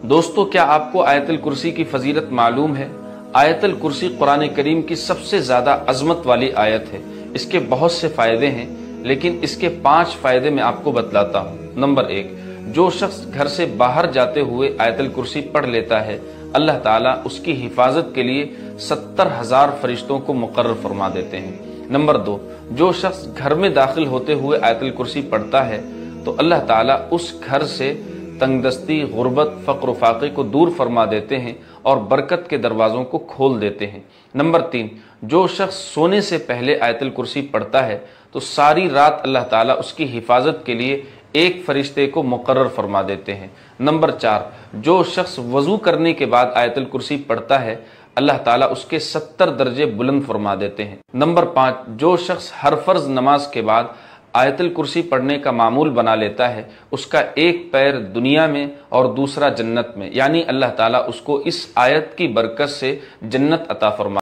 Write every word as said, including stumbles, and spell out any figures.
دوستو کیا آپ کو آیت الکرسی کی فضیلت معلوم ہے؟ آیت الکرسی قرآن کریم کی سب سے زیادہ عظمت والی آیت ہے۔ اس کے بہت سے فائدے ہیں، لیکن اس کے پانچ فائدے میں آپ کو بتلاتا ہوں۔ نمبر ایک، جو شخص گھر سے باہر جاتے ہوئے آیت الکرسی پڑھ لیتا ہے، اللہ تعالیٰ اس کی حفاظت کے لیے ستر ہزار فرشتوں کو مقرر فرما دیتے ہیں۔ نمبر دو، جو شخص گھر میں داخل ہوتے ہوئے آیت الکرسی پڑھتا ہے تو اللہ تعالیٰ اس گھر سے تنگ دستی، غربت، فقر و فاقے کو دور فرما دیتے ہیں اور برکت کے دروازوں کو کھول دیتے ہیں۔ نمبر تین، جو شخص سونے سے پہلے آیت الکرسی پڑھتا ہے تو ساری رات اللہ تعالیٰ اس کی حفاظت کے لیے ایک فرشتے کو مقرر فرما دیتے ہیں۔ نمبر چار، جو شخص وضو کرنے کے بعد آیت الکرسی پڑھتا ہے اللہ تعالیٰ اس کے ستر درجے بلند فرما دیتے ہیں۔ نمبر پانچ، جو شخص ہر فرض نماز کے بعد آیت الکرسی پڑھنے کا معمول بنا لیتا ہے، اس کا ایک پیر دنیا میں اور دوسرا جنت میں، یعنی اللہ تعالیٰ اس کو اس آیت کی برکت سے جنت عطا فرما